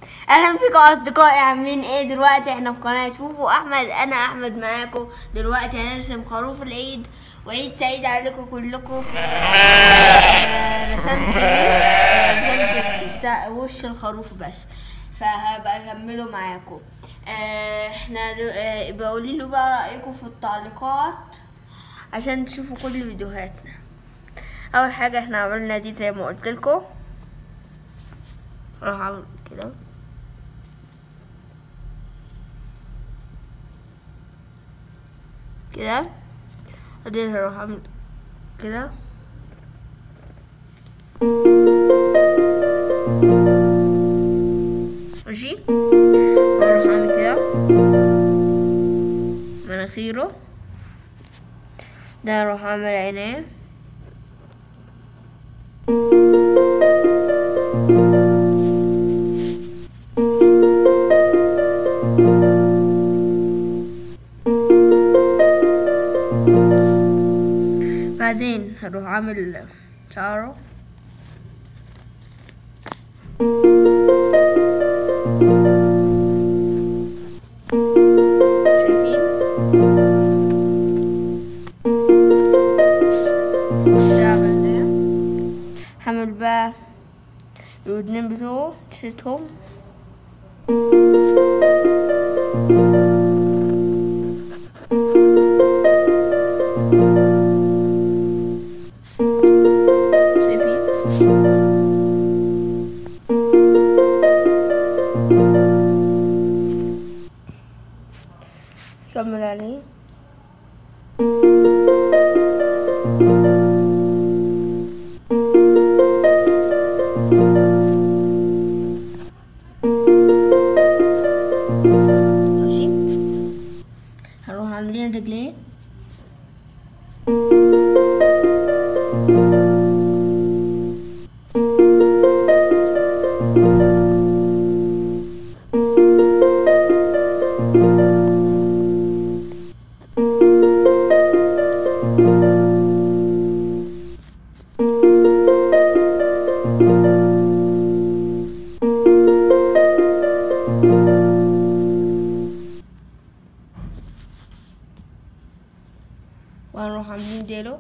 اهلا بكم اصدقائي، عاملين ايه؟ دلوقتي احنا في قناه فوفو احمد. انا احمد معاكم. دلوقتي هنرسم خروف العيد، وعيد سعيد عليكم كلكم. رسمت بتاع وش الخروف بس، فهبقى اكمله معاكم. احنا بقولي له بقى رايكم في التعليقات عشان تشوفوا كل فيديوهاتنا. اول حاجه احنا عملنا دي زي ما قلت لكم. راح اعمل كده كده، بعدين هروح اعمل كده ماشي، واروح اعمل كده مناخيره، ده اروح اعمل عينيه، بعدين هروح اعمل شعره، شايفين؟ كده عملناه. هعمل بقى الودنين بتوعه تشيتهم، كمل عليه. ماشي، هروح عاملين رجليه، وهنروح عاملين ديله،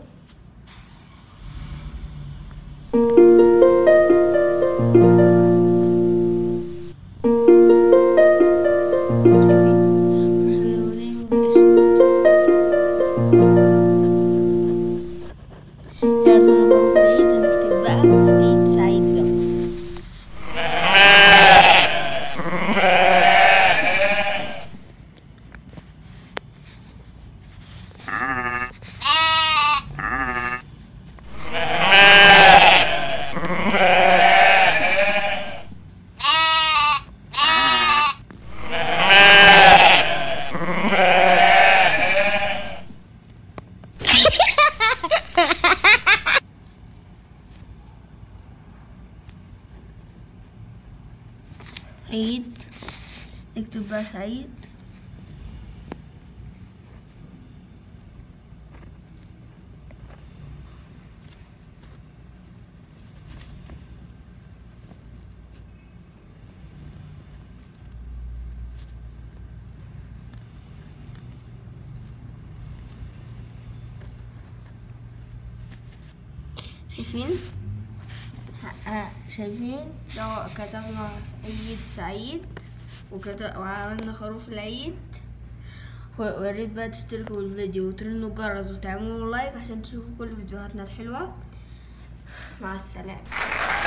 رسمنا خروف العيد. هنكتب بقى عيد سعيد يلا. عيد، نكتب بقى سعيد. شايفين؟ شايفين؟ لو كتبنا عيد سعيد وعملنا خروف العيد. وياريت بقى تشتركوا بالفيديو وترنوا الجرس وتعملوا لايك عشان تشوفوا كل فيديوهاتنا الحلوة. مع السلامة.